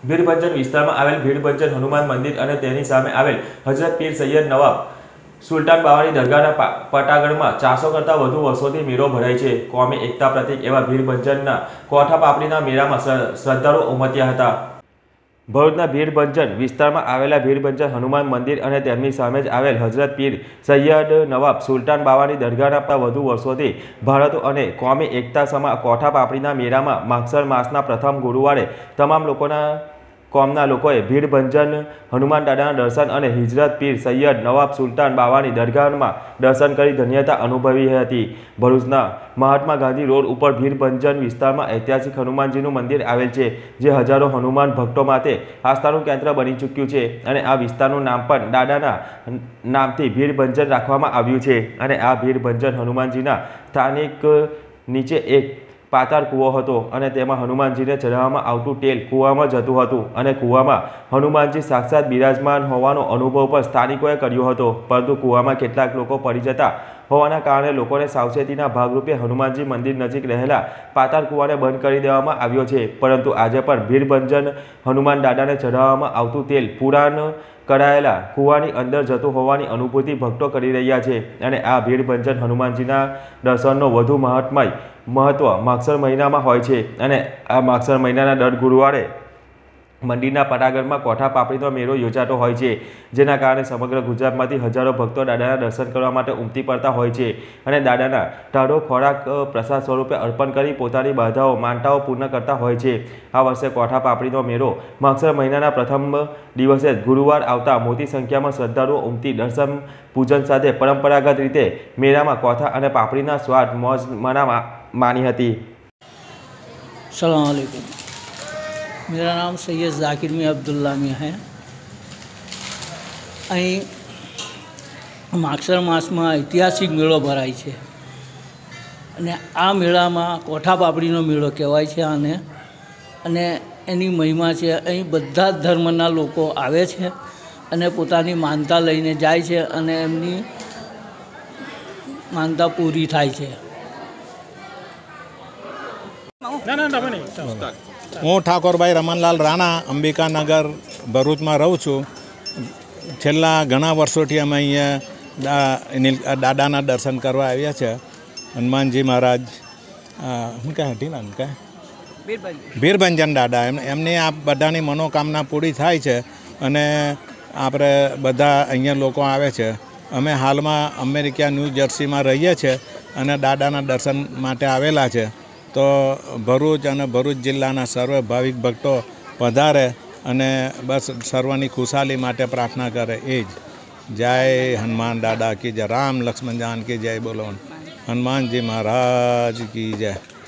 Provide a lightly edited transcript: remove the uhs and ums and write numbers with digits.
ભીડભંજન વિસ્તારમાં આવેલ ભીડભંજન હનુમાન મંદિર અને તેની સામે આવેલ હજરત પીર સૈયદ નવાબ સુલતાન બાવાની દરગાહના પટાગઢમાં 400 કરતાં વધુ વર્ષોથી મેળો ભરાય છે। કોમી એકતા પ્રતીક એવા ભીડભંજનના કોઠા પાપડીના મેળામાં શ્રદ્ધાળુઓ ઉમટ્યા હતા। ભરૂચના ભીડભંજન વિસ્તારમાં આવેલા ભીડભંજન હનુમાન મંદિર અને તેમની સામે જ આવેલ હજરત પીર સૈયદ નવાબ સુલતાન બાવાની દરગાહના વધુ વર્ષોથી ભારત અને કોમી એકતા સમા કોઠા પાપડીના મેળામાં માગસર માસના પ્રથમ ગુરુવારે તમામ કોમના લોકોએ ભીડભંજન હનુમાન દાદાના દર્શન અને હજરત પીર સૈયદ નવાબ સુલતાન બાવાની દરગાહમાં દર્શન કરી ધન્યતા અનુભવી હતી। ભરૂચના મહાત્મા ગાંધી રોડ ઉપર ભીડભંજન વિસ્તારમાં ઐતિહાસિક હનુમાનજીનું મંદિર આવેલ છે, જે હજારો હનુમાન ભક્તો માટે આસ્થાનું કેન્દ્ર બની ચૂક્યું છે અને આ વિસ્તારનું નામ પણ દાદાના નામથી ભીડભંજન રાખવામાં આવ્યું છે। અને આ ભીડભંજન હનુમાનજીના સ્થાનિક નીચે એક પાતાળ કૂવો હતો અને તેમાં હનુમાનજીને ચઢાવવામાં આવતું તેલ કૂવામાં જતું હતું અને કૂવામાં હનુમાનજી સાક્ષાત બિરાજમાન હોવાનો અનુભવ પણ સ્થાનિકોએ કર્યો હતો, પરંતુ કૂવામાં કેટલાક લોકો પડી જતા હોવાના કારણે લોકોને સાવચેતીના ભાગરૂપે હનુમાનજી મંદિર નજીક રહેલા પાતાળ કૂવાને બંધ કરી દેવામાં આવ્યો છે। પરંતુ આજે પણ ભીડભંજન હનુમાન દાદાને ચઢાવવામાં આવતું તેલ પુરાણ કરાયેલા કૂવાની અંદર જતું હોવાની અનુભૂતિ ભક્તો કરી રહ્યા છે। અને આ ભીડભંજન હનુમાનજીના દર્શનનો વધુ મહત્વ માગસર મહિનામાં હોય છે અને આ માગસર મહિનાના દર ગુરુવારે મંદિરના પટાગઢમાં કોઠા પાપડીનો મેળો યોજાતો હોય છે, જેના કારણે સમગ્ર ગુજરાતમાંથી હજારો ભક્તો દાદાના દર્શન કરવા માટે ઉમટી પડતા હોય છે અને દાદાના ટાઢો ખોરાક પ્રસાદ સ્વરૂપે અર્પણ કરી પોતાની બાધાઓ માનતાઓ પૂર્ણ કરતા હોય છે। આ વર્ષે કોઠા પાપડીનો મેળો માગસર મહિનાના પ્રથમ દિવસે ગુરુવાર આવતા મોટી સંખ્યામાં શ્રદ્ધાળુઓ ઉમટી દર્શન પૂજન સાથે પરંપરાગત રીતે મેળામાં કોઠા અને પાપડીના સ્વાદ મોજ मानी हती। अस्सलाम वालेकुम। मेरा नाम सैयद ज़ाकिर मियाँ अब्दुल्ला मियाँ है। અહીં માગસર માસમાં ઐતિહાસિક મેળો ભરાય છે અને આ મેળામાં કોઠા પાપડીનો મેળો કહેવાય છે અને એની મહિમા છે। અહીં બધા જ ધર્મના લોકો આવે છે અને પોતાની માનતા લઈને જાય છે અને એમની માનતા પૂરી થાય છે। હું ઠાકોરભાઈ રમણલાલ રાણા અંબિકાનગર ભરૂચમાં રહું છું। છેલ્લા ઘણા વર્ષોથી અમે અહીંયા દાદાના દર્શન કરવા આવ્યા છે। હનુમાનજી મહારાજ શું કહે હતી ને કહે ભીડભંજન દાદા એમની આ બધાની મનોકામના પૂરી થાય છે અને આપણે બધા અહીંયા લોકો આવે છે। અમે હાલમાં અમેરિકા ન્યૂ જર્સીમાં રહીએ છીએ અને દાદાના દર્શન માટે આવેલા છે। તો ભરૂચ અને ભરૂચ જિલ્લાના સર્વે ભાવિક ભક્તો પધારે અને બસ સર્વની ખુશાલી માટે પ્રાર્થના કરે એ જ। જય હનુમાન દાદા કી જય, રામ લક્ષ્મણ જાન કી જય, બોલો હનુમાનજી મહારાજ કી જય।